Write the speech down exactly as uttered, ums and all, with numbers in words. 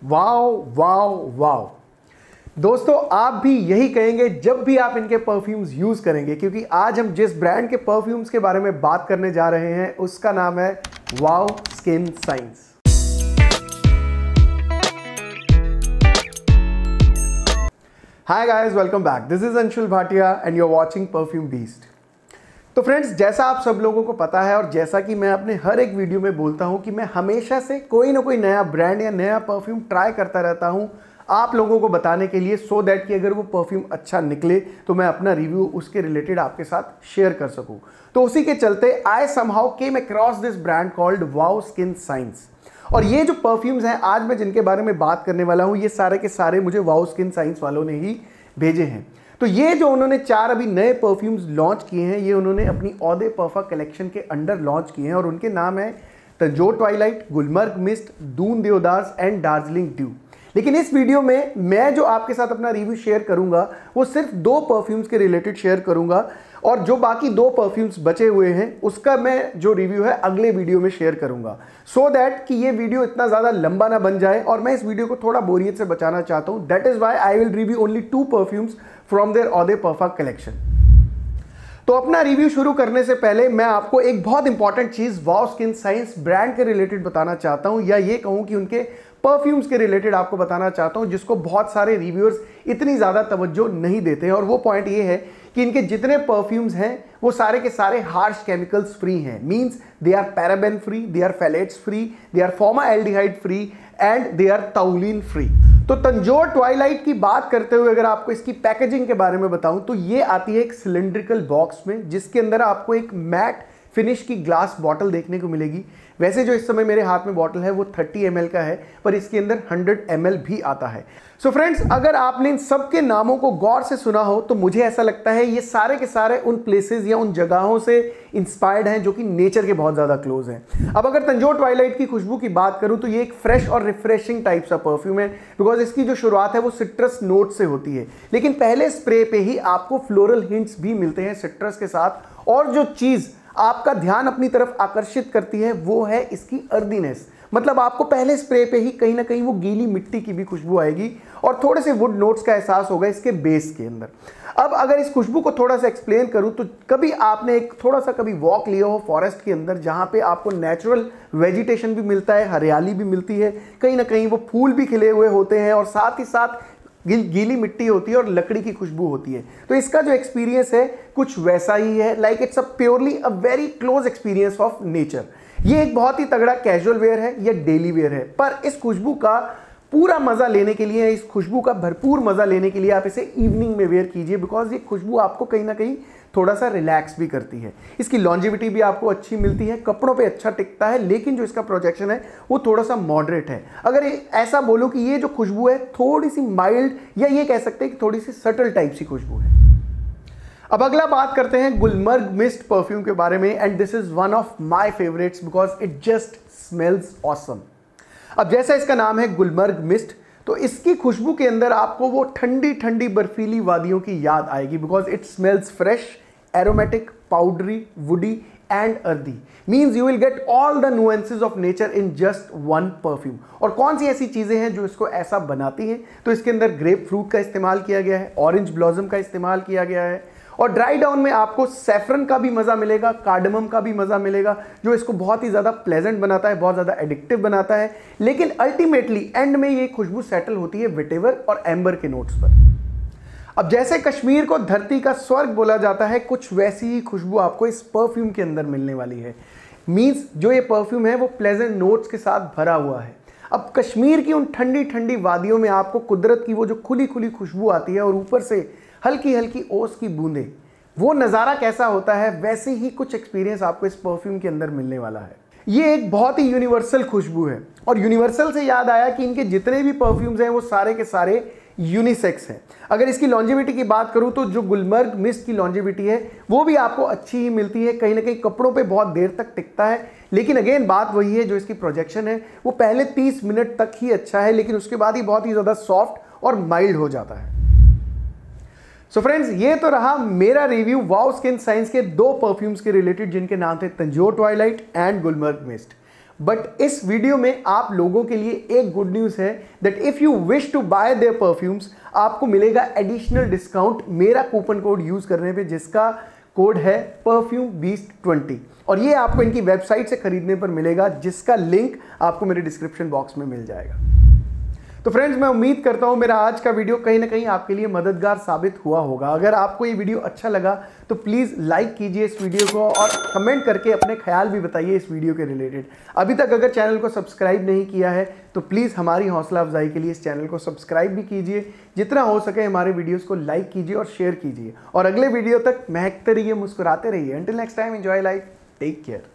Wow wow wow. दोस्तों आप भी यही कहेंगे जब भी आप इनके परफ्यूम्स यूज करेंगे, क्योंकि आज हम जिस ब्रांड के परफ्यूम्स के बारे में बात करने जा रहे हैं उसका नाम है wow skin science. Hi guys, welcome back. This is Anshul Bhatia and you are watching perfume beast. तो फ्रेंड्स, जैसा आप सब लोगों को पता है और जैसा कि मैं अपने हर एक वीडियो में बोलता हूं कि मैं हमेशा से कोई ना कोई नया ब्रांड या नया परफ्यूम ट्राई करता रहता हूं आप लोगों को बताने के लिए, सो दैट कि अगर वो परफ्यूम अच्छा निकले तो मैं अपना रिव्यू उसके रिलेटेड आपके साथ शेयर कर सकूं। तो उसी के चलते I somehow came across this brand called wow skin science. और ये जो परफ्यूम्स हैं आज मैं जिनके बारे में बात करने वाला हूं, ये सारे के सारे मुझे वाओ स्किन साइंस वालों ने ही भेजे हैं। तो ये जो उन्होंने चार अभी नए परफ्यूम्स लॉन्च किए हैं, ये उन्होंने अपनी ऑ दे परफा कलेक्शन के अंडर लॉन्च किए हैं और उनके नाम है Tanjore twilight, Gulmarg mist, Doon Devdas and Darjeeling dew. लेकिन इस वीडियो में मैं जो आपके साथ अपना रिव्यू शेयर करूंगा वो सिर्फ दो परफ्यूम्स के रिलेटेड शेयर करूंगा, और जो बाकी दो परफ्यूम्स बचे हुए हैं उसका मैं जो रिव्यू है अगले वीडियो में शेयर करूंगा, सो दैट कि ये वीडियो इतना ज़्यादा लंबा ना बन जाए और मैं इस वीडियो को थोड़ा बोरियत से बचाना चाहता हूं। That is why I will review only two perfumes from their eau de parfum collection. तो अपना रिव्यू शुरू करने से पहले मैं आपको एक बहुत इंपॉर्टेंट चीज़ वाओ स्किन साइंस ब्रांड के रिलेटेड बताना चाहता हूं, या ये कहूं कि उनके परफ्यूम्स के रिलेटेड आपको बताना चाहता हूं, जिसको बहुत सारे रिव्यूअर्स इतनी ज़्यादा तवज्जो नहीं देते हैं। और वो पॉइंट ये है कि इनके जितने परफ्यूम्स हैं वो सारे के सारे हार्श केमिकल्स फ्री हैं। Means they are paraben free, they are phthalates free, they are formaldehyde free and they are toluene free. तो तंजोर ट्वाइलाइट की बात करते हुए अगर आपको इसकी पैकेजिंग के बारे में बताऊं तो ये आती है एक सिलेंड्रिकल बॉक्स में, जिसके अंदर आपको एक मैट फिनिश की ग्लास बॉटल देखने को मिलेगी। वैसे जो इस समय मेरे हाथ में बॉटल है वो तीस एम एल का है, पर इसके अंदर सौ एम एल भी आता है। सो so फ्रेंड्स, अगर आपने इन सब के नामों को गौर से सुना हो तो मुझे ऐसा लगता है ये सारे के सारे उन प्लेसेस या उन जगहों से इंस्पायर्ड हैं जो कि नेचर के बहुत ज़्यादा क्लोज हैं। अब अगर तंजोर ट्वाइलाइट की खुशबू की बात करूं तो ये एक फ्रेश और रिफ्रेशिंग टाइप सा परफ्यूम है, बिकॉज इसकी जो शुरुआत है वो सिट्रस नोट से होती है, लेकिन पहले स्प्रे पे ही आपको फ्लोरल हिंट्स भी मिलते हैं सिट्रस के साथ। और जो चीज़ आपका ध्यान अपनी तरफ आकर्षित करती है वो है इसकी अर्दीनेस। मतलब आपको पहले स्प्रे पे ही कहीं ना कहीं वो गीली मिट्टी की भी खुशबू आएगी और थोड़े से वुड नोट्स का एहसास होगा इसके बेस के अंदर। अब अगर इस खुशबू को थोड़ा सा एक्सप्लेन करूं तो कभी आपने एक थोड़ा सा कभी वॉक लिया हो फॉरेस्ट के अंदर, जहां पे आपको नेचुरल वेजिटेशन भी मिलता है, हरियाली भी मिलती है, कहीं ना कहीं वो फूल भी खिले हुए होते हैं और साथ ही साथ गी, गीली मिट्टी होती है और लकड़ी की खुशबू होती है। तो इसका जो एक्सपीरियंस है कुछ वैसा ही है। Like it's a purely a very close experience of nature. ये एक बहुत ही तगड़ा कैजुअल वेयर है या डेली वेयर है, पर इस खुशबू का पूरा मजा लेने के लिए, इस खुशबू का भरपूर मजा लेने के लिए आप इसे इवनिंग में वेयर कीजिए, बिकॉज ये खुशबू आपको कहीं ना कहीं थोड़ा सा रिलैक्स भी करती है। इसकी लॉन्जिविटी भी आपको अच्छी मिलती है, कपड़ों पे अच्छा टिकता है, लेकिन जो इसका प्रोजेक्शन है वो थोड़ा सा मॉडरेट है। अगर ऐसा बोलो कि ये जो खुशबू है थोड़ी सी माइल्ड, या ये कह सकते हैं कि थोड़ी सी सटल टाइप सी खुशबू है। अब अगला बात करते हैं गुलमर्ग मिस्ट परफ्यूम के बारे में, and this is one of my favourites because it just smells awesome. अब जैसा इसका नाम है गुलमर्ग मिस्ट, तो इसकी खुशबू के अंदर आपको वो ठंडी ठंडी बर्फीली वादियों की याद आएगी, because it smells fresh, aromatic, powdery, woody and earthy. Means you will get all the nuances of nature in just one perfume. और कौन सी ऐसी चीज़ें हैं जो इसको ऐसा बनाती हैं? तो इसके अंदर ग्रेप फ्रूट का इस्तेमाल किया गया है, ऑरेंज ब्लॉसम का इस्तेमाल किया गया है, और ड्राई डाउन में आपको सैफरन का भी मज़ा मिलेगा, कार्डमम का भी मज़ा मिलेगा, जो इसको बहुत ही ज़्यादा प्लेजेंट बनाता है, बहुत ज़्यादा एडिक्टिव बनाता है। लेकिन अल्टीमेटली एंड में ये खुशबू सेटल होती है वेटेवर और एम्बर के नोट्स पर। अब जैसे कश्मीर को धरती का स्वर्ग बोला जाता है, कुछ वैसी ही खुशबू आपको इस परफ्यूम के अंदर मिलने वाली है। मीन्स जो ये परफ्यूम है वो प्लेजेंट नोट्स के साथ भरा हुआ है। अब कश्मीर की उन ठंडी ठंडी वादियों में आपको कुदरत की वो जो खुली खुली खुशबू आती है और ऊपर से हल्की हल्की ओस की बूंदें, वो नज़ारा कैसा होता है, वैसे ही कुछ एक्सपीरियंस आपको इस परफ्यूम के अंदर मिलने वाला है। ये एक बहुत ही यूनिवर्सल खुशबू है, और यूनिवर्सल से याद आया कि इनके जितने भी परफ्यूम्स हैं वो सारे के सारे यूनिसेक्स है। अगर इसकी लॉन्जिविटी की बात करूं तो जो गुलमर्ग मिस्ट की लॉन्जिविटी है वो भी आपको अच्छी ही मिलती है, कहीं ना कहीं कपड़ों पे बहुत देर तक टिकता है। लेकिन अगेन बात वही है, जो इसकी प्रोजेक्शन है वो पहले तीस मिनट तक ही अच्छा है, लेकिन उसके बाद ही बहुत ही ज़्यादा सॉफ्ट और माइल्ड हो जाता है। सो so फ्रेंड्स, ये तो रहा मेरा रिव्यू वाओ स्किन साइंस के दो परफ्यूम्स के रिलेटेड, जिनके नाम थे Tanjore twilight and Gulmarg mist. But इस वीडियो में आप लोगों के लिए एक गुड न्यूज़ है that if you wish to buy their perfumes आपको मिलेगा एडिशनल डिस्काउंट मेरा कूपन कोड यूज़ करने पे, जिसका कोड है परफ्यूम बीस्ट ट्वेंटी, और ये आपको इनकी वेबसाइट से खरीदने पर मिलेगा, जिसका लिंक आपको मेरे डिस्क्रिप्शन बॉक्स में मिल जाएगा। तो फ्रेंड्स, मैं उम्मीद करता हूँ मेरा आज का वीडियो कहीं ना कहीं आपके लिए मददगार साबित हुआ होगा। अगर आपको ये वीडियो अच्छा लगा तो प्लीज़ लाइक कीजिए इस वीडियो को और कमेंट करके अपने ख्याल भी बताइए इस वीडियो के रिलेटेड। अभी तक अगर चैनल को सब्सक्राइब नहीं किया है तो प्लीज़ हमारी हौसला अफजाई के लिए इस चैनल को सब्सक्राइब भी कीजिए, जितना हो सके हमारे वीडियोज़ को लाइक कीजिए और शेयर कीजिए, और अगले वीडियो तक महकते रहिए, मुस्कुराते रहिए। Until next time, enjoy life, take care.